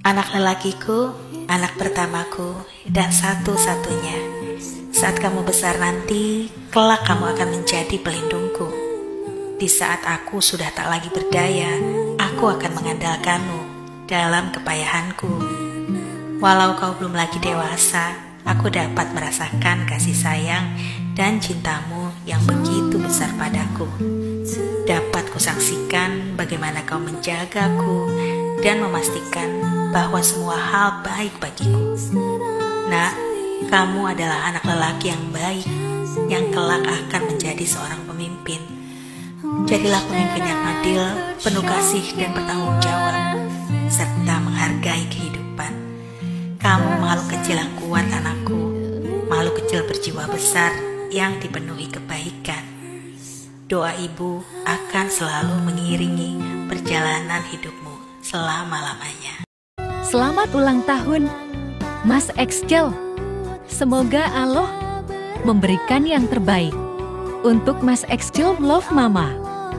Anak lelakiku, anak pertamaku, dan satu-satunya. Saat kamu besar nanti, kelak kamu akan menjadi pelindungku. Di saat aku sudah tak lagi berdaya, aku akan mengandalkanmu dalam kepayahanku. Walau kau belum lagi dewasa, aku dapat merasakan kasih sayang dan cintamu yang begitu besar padaku. Dapat kusaksikan bagaimana kau menjagaku dan memastikan bahwa semua hal baik bagiku. Nak, kamu adalah anak lelaki yang baik, yang kelak akan menjadi seorang pemimpin. Jadilah pemimpin yang adil, penuh kasih dan bertanggung jawab, serta menghargai kehidupan. Kamu makhluk kecil yang kuat, anakku, makhluk kecil berjiwa besar yang dipenuhi kebaikan. Doa ibu akan selalu mengiringi perjalanan hidupmu selama-lamanya. Selamat ulang tahun, Mas Excel. Semoga Allah memberikan yang terbaik untuk Mas Excel. Love Mama.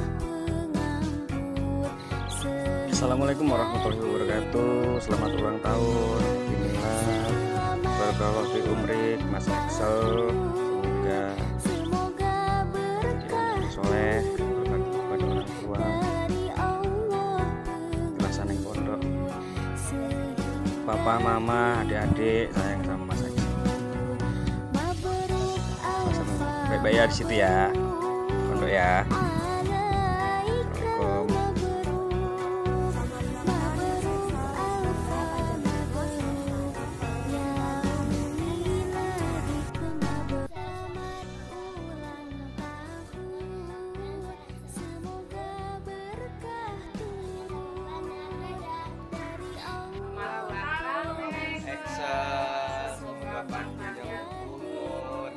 Assalamualaikum warahmatullahi wabarakatuh. Selamat ulang tahun. Inilah barakallahu fi umrik Mas Excel. Semoga jadi anak yang soleh, berbakti kepada orang tua, kelasan yang pondok. Papa, mama, adik-adik sayang sama Mas Excel. Baik-baik ya di situ ya, pondok ya. Assalamualaikum. Semoga panjang umur.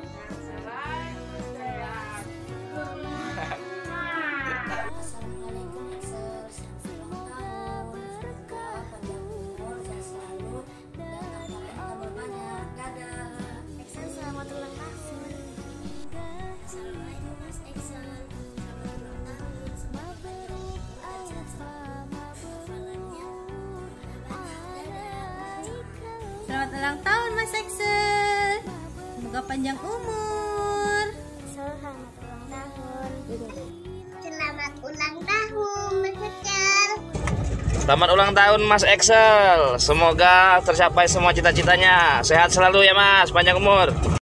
Assalamualaikum Excel, selamat ulang tahun, panjang umur, sehat selalu, dan tambah banyak. Dadah. Excel, selamat ulang tahun. Assalamualaikum Mas Excel, selamat ulang tahun, semoga panjang umur dan sehat selalu. Hafalannya banyak. Dadah. Selamat ulang tahun Mas Excel. Semoga panjang umur. Selamat ulang tahun. Selamat ulang tahun Mas Excel. Selamat ulang tahun Mas Excel. Semoga tercapai semua cita-citanya. Sehat selalu ya Mas, panjang umur.